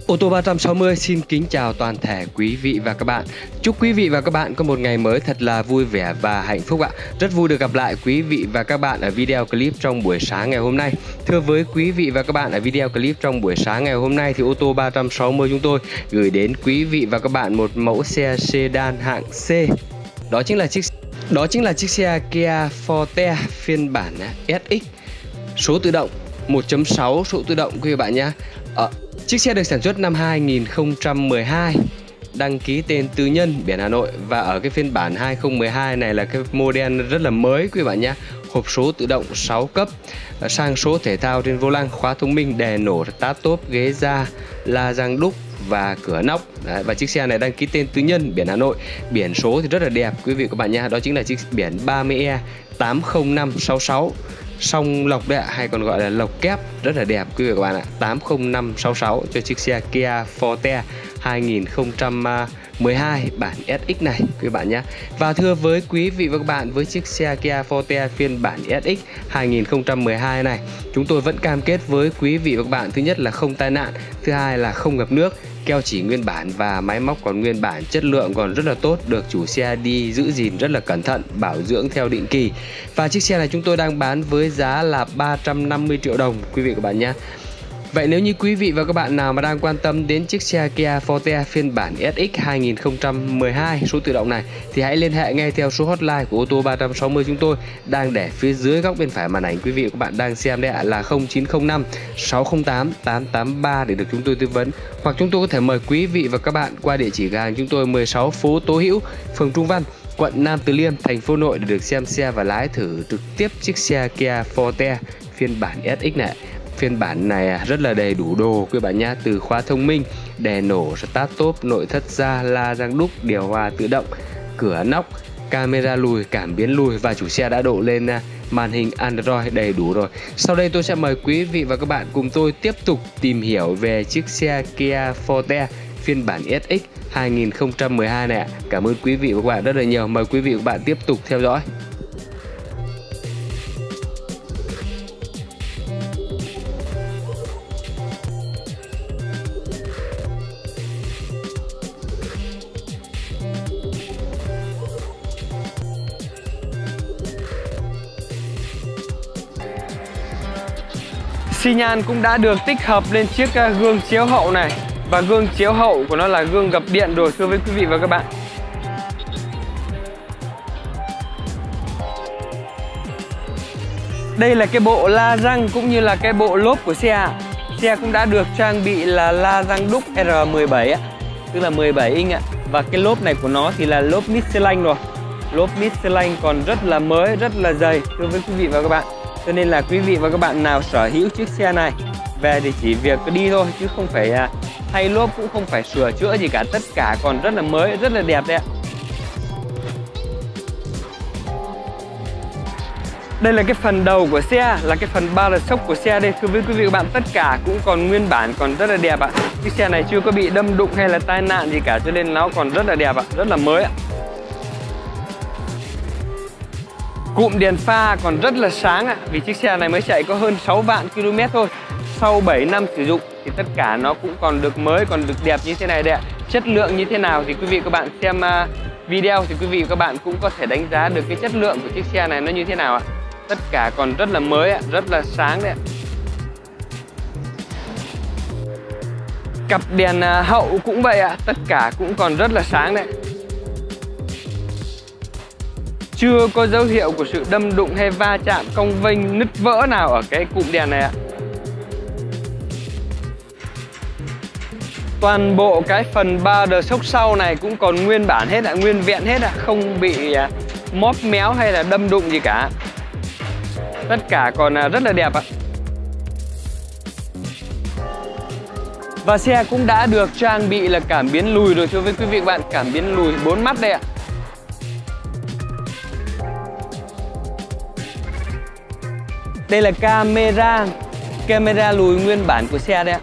Ô tô 360 xin kính chào toàn thể quý vị và các bạn. Chúc quý vị và các bạn có một ngày mới thật là vui vẻ và hạnh phúc ạ. Rất vui được gặp lại quý vị và các bạn ở video clip trong buổi sáng ngày hôm nay. Thưa với quý vị và các bạn, ở video clip trong buổi sáng ngày hôm nay thì ô tô 360 chúng tôi gửi đến quý vị và các bạn một mẫu xe sedan hạng C. Đó chính là chiếc xe Kia Forte phiên bản SX, số tự động 1.6 số tự động quý vị bạn nhé. Chiếc xe được sản xuất năm 2012, đăng ký tên tư nhân, biển Hà Nội. Và ở cái phiên bản 2012 này là cái model rất là mới quý bạn nhé. Hộp số tự động 6 cấp, sang số thể thao trên vô lăng, khóa thông minh, đèn nổ, táp top, ghế da, la răng đúc và cửa nóc. Đấy, và chiếc xe này đăng ký tên tư nhân, biển Hà Nội. Biển số thì rất là đẹp quý vị các bạn nha. Đó chính là chiếc biển 30E 80566, song lộc đấy ạ, hay còn gọi là lộc kép, rất là đẹp quý vị các bạn ạ. 80566 cho chiếc xe Kia Forte 2012 bản SX này quý bạn nhé. Và thưa với quý vị và các bạn, với chiếc xe Kia Forte phiên bản SX 2012 này, chúng tôi vẫn cam kết với quý vị và các bạn, thứ nhất là không tai nạn, thứ hai là không ngập nước, keo chỉ nguyên bản và máy móc còn nguyên bản, chất lượng còn rất là tốt, được chủ xe đi giữ gìn rất là cẩn thận, bảo dưỡng theo định kỳ. Và chiếc xe này chúng tôi đang bán với giá là 350 triệu đồng quý vị các bạn nhé. Vậy nếu như quý vị và các bạn nào mà đang quan tâm đến chiếc xe Kia Forte phiên bản SX 2012 số tự động này thì hãy liên hệ ngay theo số hotline của ô tô 360 chúng tôi đang để phía dưới góc bên phải màn ảnh quý vị và các bạn đang xem đây ạ, là 0905 608 883 để được chúng tôi tư vấn. Hoặc chúng tôi có thể mời quý vị và các bạn qua địa chỉ ga hàng chúng tôi 16 phố Tố Hữu, phường Trung Văn, quận Nam Từ Liêm, thành phố Hà Nội để được xem xe và lái thử trực tiếp chiếc xe Kia Forte phiên bản SX này. Phiên bản này rất là đầy đủ đồ quý bạn nhé, từ khóa thông minh, đèn nổ, start top, nội thất da, la răng đúc, điều hòa tự động, cửa nóc, camera lùi, cảm biến lùi và chủ xe đã độ lên màn hình Android đầy đủ rồi. Sau đây tôi sẽ mời quý vị và các bạn cùng tôi tiếp tục tìm hiểu về chiếc xe Kia Forte phiên bản SX 2012 này ạ. Cảm ơn quý vị và các bạn rất là nhiều. Mời quý vị và các bạn tiếp tục theo dõi. Xi nhan cũng đã được tích hợp lên chiếc gương chiếu hậu này. Và gương chiếu hậu của nó là gương gập điện rồi thưa với quý vị và các bạn. Đây là cái bộ la răng cũng như là cái bộ lốp của xe. Xe cũng đã được trang bị là la răng đúc R17 tức là 17 inch ạ. Và cái lốp này của nó thì là lốp Michelin rồi. Lốp Michelin còn rất là mới, rất là dày thưa với quý vị và các bạn. Cho nên là quý vị và các bạn nào sở hữu chiếc xe này về thì chỉ việc đi thôi, chứ không phải thay lốp, cũng không phải sửa chữa gì cả. Tất cả còn rất là mới, rất là đẹp đấy ạ. Đây là cái phần đầu của xe, là cái phần ba đợt sốc của xe đây thưa với quý vị và các bạn. Tất cả cũng còn nguyên bản, còn rất là đẹp ạ. Chiếc xe này chưa có bị đâm đụng hay là tai nạn gì cả, cho nên nó còn rất là đẹp ạ, rất là mới ạ. Cụm đèn pha còn rất là sáng ạ, vì chiếc xe này mới chạy có hơn 6 vạn km thôi. Sau 7 năm sử dụng thì tất cả nó cũng còn được mới, còn được đẹp như thế này đấy ạ. Chất lượng như thế nào thì quý vị các bạn xem video thì quý vị các bạn cũng có thể đánh giá được cái chất lượng của chiếc xe này nó như thế nào ạ. Tất cả còn rất là mới ạ, rất là sáng đấy ạ. Cặp đèn hậu cũng vậy ạ, tất cả cũng còn rất là sáng đấy. Chưa có dấu hiệu của sự đâm đụng hay va chạm, cong vênh, nứt vỡ nào ở cái cụm đèn này ạ. Toàn bộ cái phần ba đờ sốc sau này cũng còn nguyên bản hết ạ, nguyên vẹn hết ạ, không bị móp méo hay là đâm đụng gì cả. Tất cả còn rất là đẹp ạ. Và xe cũng đã được trang bị là cảm biến lùi rồi thưa với quý vị và các bạn, cảm biến lùi 4 mắt đây ạ. Đây là camera lùi nguyên bản của xe đây ạ.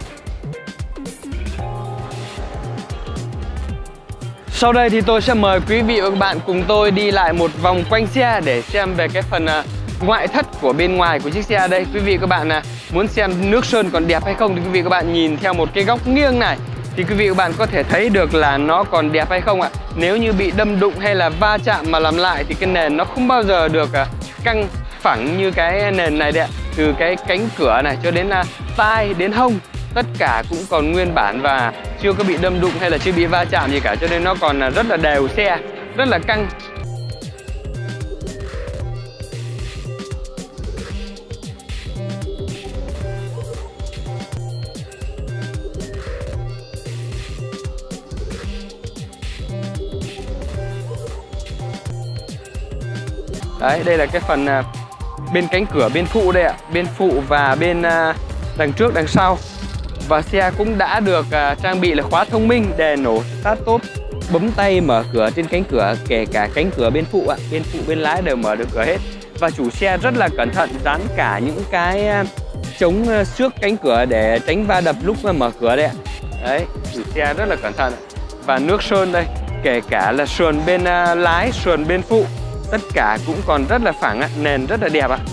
Sau đây thì tôi sẽ mời quý vị và các bạn cùng tôi đi lại một vòng quanh xe để xem về cái phần ngoại thất của bên ngoài của chiếc xe đây. Quý vị và các bạn muốn xem nước sơn còn đẹp hay không thì quý vị và các bạn nhìn theo một cái góc nghiêng này thì quý vị và các bạn có thể thấy được là nó còn đẹp hay không ạ. Nếu như bị đâm đụng hay là va chạm mà làm lại thì cái nền nó không bao giờ được căng phẳng như cái nền này đấy ạ. Từ cái cánh cửa này cho đến tai đến hông, tất cả cũng còn nguyên bản và chưa có bị đâm đụng hay là chưa bị va chạm gì cả, cho nên nó còn rất là đều xe, rất là căng. Đấy, đây là cái phần bên cánh cửa bên phụ đây ạ, bên phụ và bên đằng trước đằng sau. Và xe cũng đã được trang bị là khóa thông minh, đèn nổ start stop, bấm tay mở cửa trên cánh cửa, kể cả cánh cửa bên phụ ạ, bên phụ bên lái đều mở được cửa hết. Và chủ xe rất là cẩn thận dán cả những cái chống xước cánh cửa để tránh va đập lúc mà mở cửa đây ạ. Đấy, chủ xe rất là cẩn thận. Và nước sơn đây, kể cả là sườn bên lái, sườn bên phụ, tất cả cũng còn rất là phẳng ạ, nền rất là đẹp ạ.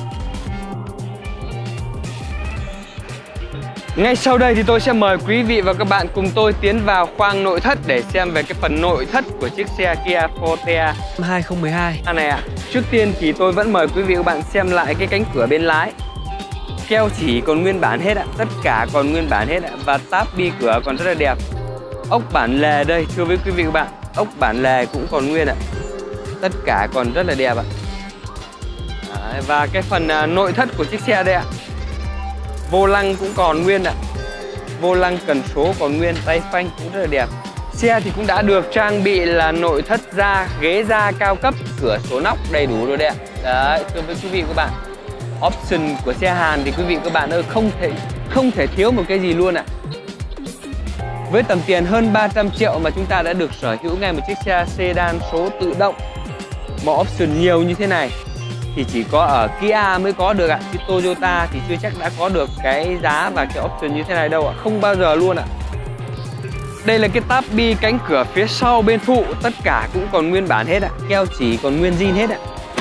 Ngay sau đây thì tôi sẽ mời quý vị và các bạn cùng tôi tiến vào khoang nội thất để xem về cái phần nội thất của chiếc xe Kia Forte 2012 này ạ. Trước tiên thì tôi vẫn mời quý vị và các bạn xem lại cái cánh cửa bên lái. Keo chỉ còn nguyên bản hết ạ, tất cả còn nguyên bản hết ạ. Và táp bi cửa còn rất là đẹp. Ốc bản lề đây, thưa với quý vị và các bạn, ốc bản lề cũng còn nguyên ạ. Tất cả còn rất là đẹp ạ. Đấy, và cái phần nội thất của chiếc xe đây ạ. Vô lăng cũng còn nguyên ạ. Vô lăng cần số còn nguyên, tay phanh cũng rất là đẹp. Xe thì cũng đã được trang bị là nội thất da, ghế da cao cấp, cửa sổ nóc đầy đủ rồi đấy ạ. Đấy, thưa với quý vị và các bạn, option của xe Hàn thì quý vị và các bạn ơi không thể thiếu một cái gì luôn ạ. Với tầm tiền hơn 300 triệu mà chúng ta đã được sở hữu ngay một chiếc xe sedan số tự động mà option nhiều như thế này thì chỉ có ở Kia mới có được ạ. Chứ Toyota thì chưa chắc đã có được cái giá và cái option như thế này đâu ạ. Không bao giờ luôn ạ. Đây là cái táp bi cánh cửa phía sau bên phụ, tất cả cũng còn nguyên bản hết ạ. Keo chỉ còn nguyên zin hết ạ.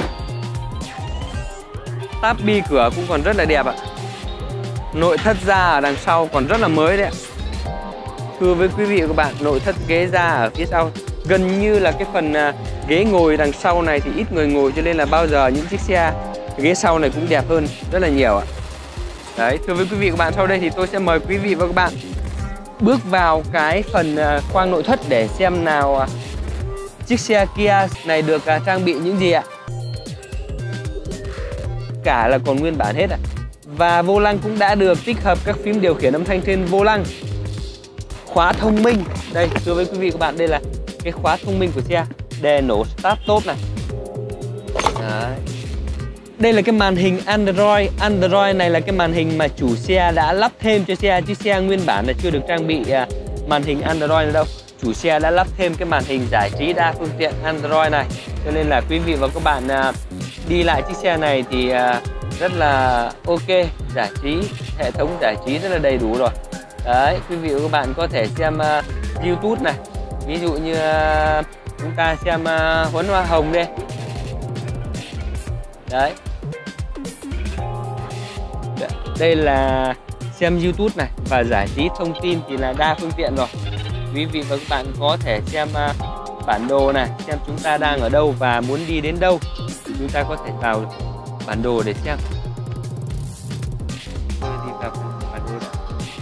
Táp bi cửa cũng còn rất là đẹp ạ. Nội thất da ở đằng sau còn rất là mới đấy ạ. Thưa với quý vị và các bạn, nội thất ghế da ở phía sau, gần như là cái phần ghế ngồi đằng sau này thì ít người ngồi, cho nên là bao giờ những chiếc xe ghế sau này cũng đẹp hơn rất là nhiều ạ. Đấy, thưa với quý vị và các bạn, sau đây thì tôi sẽ mời quý vị và các bạn bước vào cái phần khoang nội thất để xem nào chiếc xe Kia này được trang bị những gì ạ. Cả là còn nguyên bản hết ạ. Và vô lăng cũng đã được tích hợp các phím điều khiển âm thanh trên vô lăng. Khóa thông minh, đây thưa với quý vị và các bạn, đây là cái khóa thông minh của xe, đèn nổ start stop này. Đấy. Đây là cái màn hình Android. Android này là cái màn hình mà chủ xe đã lắp thêm cho xe, chứ xe nguyên bản là chưa được trang bị màn hình Android nữa đâu. Chủ xe đã lắp thêm cái màn hình giải trí đa phương tiện Android này, cho nên là quý vị và các bạn đi lại chiếc xe này thì rất là ok, giải trí, hệ thống giải trí rất là đầy đủ rồi. Đấy, quý vị và các bạn có thể xem YouTube này, ví dụ như chúng ta xem Huấn Hoa Hồng đây. Đấy, đây là xem YouTube này, và giải trí thông tin thì là đa phương tiện rồi. Quý vị và các bạn có thể xem bản đồ này, xem chúng ta đang ở đâu và muốn đi đến đâu, chúng ta có thể vào bản đồ để xem. Tôi đi vào bản đồ đó.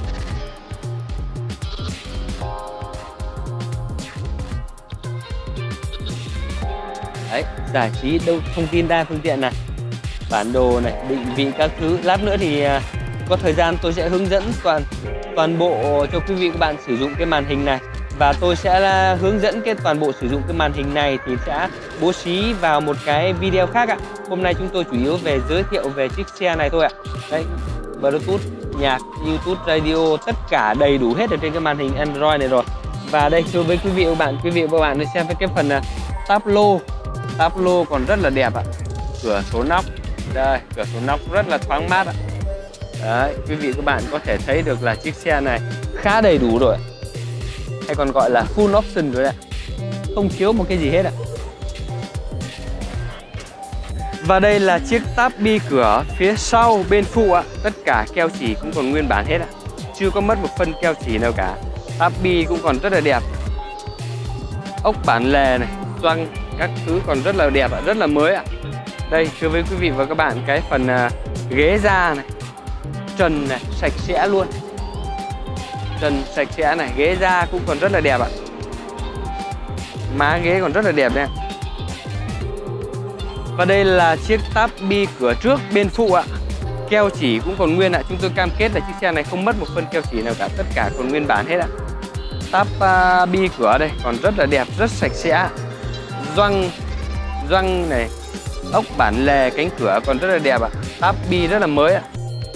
Đấy, giải trí đâu, thông tin đa phương tiện này, bản đồ này, định vị các thứ. Lát nữa thì có thời gian tôi sẽ hướng dẫn toàn bộ cho quý vị các bạn sử dụng cái màn hình này, và tôi sẽ hướng dẫn cái toàn bộ sử dụng cái màn hình này thì sẽ bố trí vào một cái video khác ạ. Hôm nay chúng tôi chủ yếu về giới thiệu về chiếc xe này thôi ạ. Đấy, Bluetooth, nhạc, YouTube, radio, tất cả đầy đủ hết ở trên cái màn hình Android này rồi. Và đây thưa với quý vị và các bạn được xem cái phần táp lô còn rất là đẹp ạ. Cửa số nóc, đây, cửa số nóc rất là thoáng mát ạ. Đấy, quý vị các bạn có thể thấy được là chiếc xe này khá đầy đủ rồi, hay còn gọi là full option rồi đấy, không thiếu một cái gì hết ạ. Và đây là chiếc táp bi cửa phía sau bên phụ ạ, tất cả keo chỉ cũng còn nguyên bản hết ạ, chưa có mất một phân keo chỉ nào cả. Táp bi cũng còn rất là đẹp. Ốc bản lề này, gioăng các thứ còn rất là đẹp ạ, rất là mới ạ. Đây thưa với quý vị và các bạn, cái phần ghế da này, trần này sạch sẽ luôn. Trần sạch sẽ này, ghế da cũng còn rất là đẹp ạ. Má ghế còn rất là đẹp đấy. Và đây là chiếc táp bi cửa trước bên phụ ạ. Keo chỉ cũng còn nguyên ạ. Chúng tôi cam kết là chiếc xe này không mất một phân keo chỉ nào cả, tất cả còn nguyên bản hết ạ. Táp bi cửa đây còn rất là đẹp, rất sạch sẽ. Gioăng này, ốc bản lề, cánh cửa còn rất là đẹp ạ. Táp bi rất là mới ạ.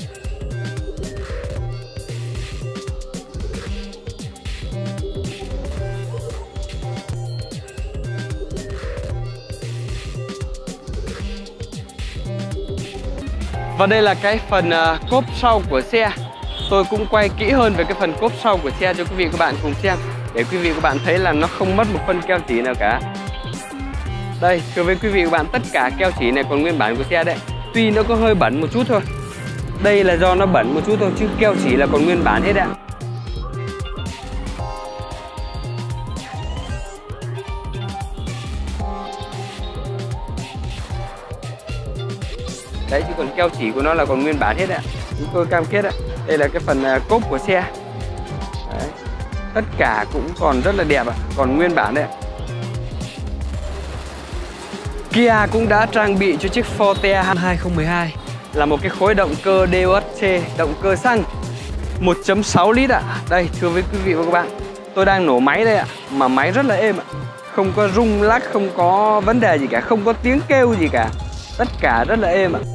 Và đây là cái phần cốp sau của xe. Tôi cũng quay kỹ hơn về cái phần cốp sau của xe cho quý vị và các bạn cùng xem, để quý vị và các bạn thấy là nó không mất một phân keo chỉ nào cả. Đây, thưa với quý vị và các bạn, tất cả keo chỉ này còn nguyên bản của xe đấy. Tuy nó có hơi bẩn một chút thôi. Đây là do nó bẩn một chút thôi, chứ keo chỉ là còn nguyên bản hết ạ. Đấy, chứ còn keo chỉ của nó là còn nguyên bản hết ạ. Chúng tôi cam kết ạ. Đây là cái phần cốp của xe. Đấy. Tất cả cũng còn rất là đẹp ạ, còn nguyên bản đấy ạ. Kia cũng đã trang bị cho chiếc Forte 2012 là một cái khối động cơ DOHC, động cơ xăng 1.6 lít ạ. Đây, thưa với quý vị và các bạn, tôi đang nổ máy đây ạ, mà máy rất là êm ạ. Không có rung lắc, không có vấn đề gì cả, không có tiếng kêu gì cả. Tất cả rất là êm ạ.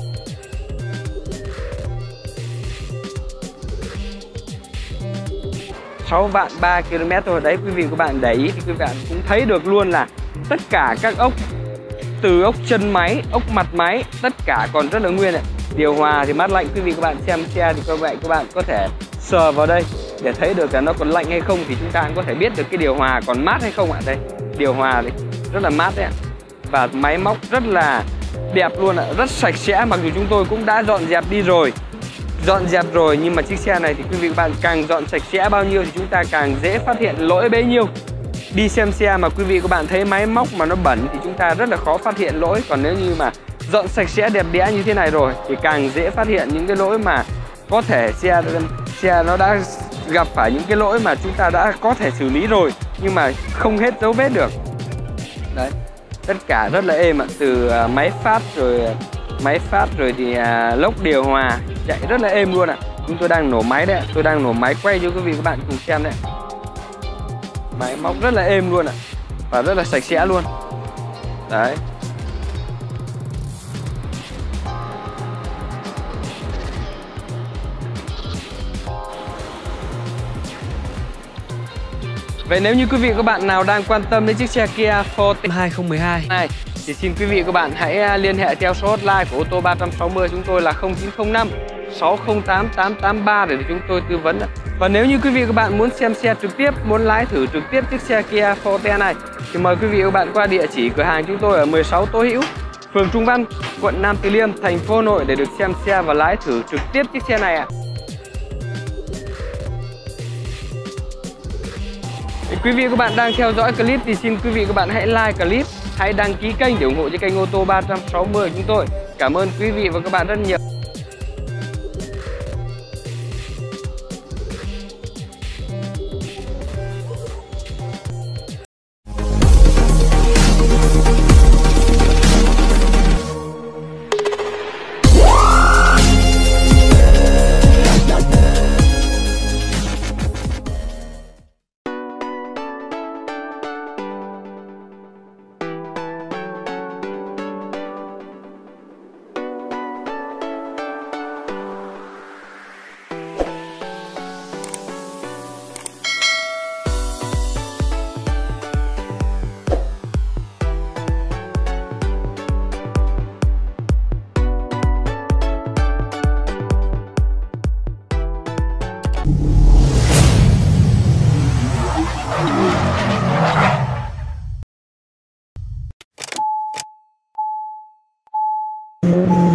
Sáu vạn 3 km thôi. Đấy, quý vị và các bạn để ý thì quý vị và các bạn cũng thấy được luôn là tất cả các ốc, từ ốc chân máy, ốc mặt máy, tất cả còn rất là nguyên ạ. Điều hòa thì mát lạnh, quý vị các bạn xem xe thì các bạn có thể sờ vào đây để thấy được là nó còn lạnh hay không, thì chúng ta cũng có thể biết được cái điều hòa còn mát hay không ạ. Đây, điều hòa thì rất là mát đấy ạ. Và máy móc rất là đẹp luôn ạ, rất sạch sẽ, mặc dù chúng tôi cũng đã dọn dẹp đi rồi. Nhưng mà chiếc xe này thì quý vị các bạn càng dọn sạch sẽ bao nhiêu thì chúng ta càng dễ phát hiện lỗi bấy nhiêu. Đi xem xe mà quý vị các bạn thấy máy móc mà nó bẩn thì chúng ta rất là khó phát hiện lỗi. Còn nếu như mà dọn sạch sẽ đẹp đẽ như thế này rồi thì càng dễ phát hiện những cái lỗi mà có thể xe nó đã gặp phải những cái lỗi mà chúng ta đã có thể xử lý rồi nhưng mà không hết dấu vết được. Đấy, tất cả rất là êm ạ, từ máy phát rồi thì lốc điều hòa chạy rất là êm luôn ạ. Chúng tôi đang nổ máy đấy, tôi đang nổ máy quay cho quý vị các bạn cùng xem đấy. Máy móc rất là êm luôn ạ, và rất là sạch sẽ luôn. Đấy. Vậy nếu như quý vị các bạn nào đang quan tâm đến chiếc xe Kia Forte 2012 này thì xin quý vị các bạn hãy liên hệ theo số hotline của ô tô 360 chúng tôi là 0905 608 883 để chúng tôi tư vấn. Và nếu như quý vị các bạn muốn xem xe trực tiếp, muốn lái thử trực tiếp chiếc xe Kia Forte này thì mời quý vị các bạn qua địa chỉ cửa hàng chúng tôi ở 16 Tô Hữu, phường Trung Văn, quận Nam Từ Liêm, thành phố Hà Nội để được xem xe và lái thử trực tiếp chiếc xe này ạ. Quý vị các bạn đang theo dõi clip thì xin quý vị các bạn hãy like clip, hãy đăng ký kênh để ủng hộ cho kênh ô tô 360 chúng tôi. Cảm ơn quý vị và các bạn rất nhiều. Thank you.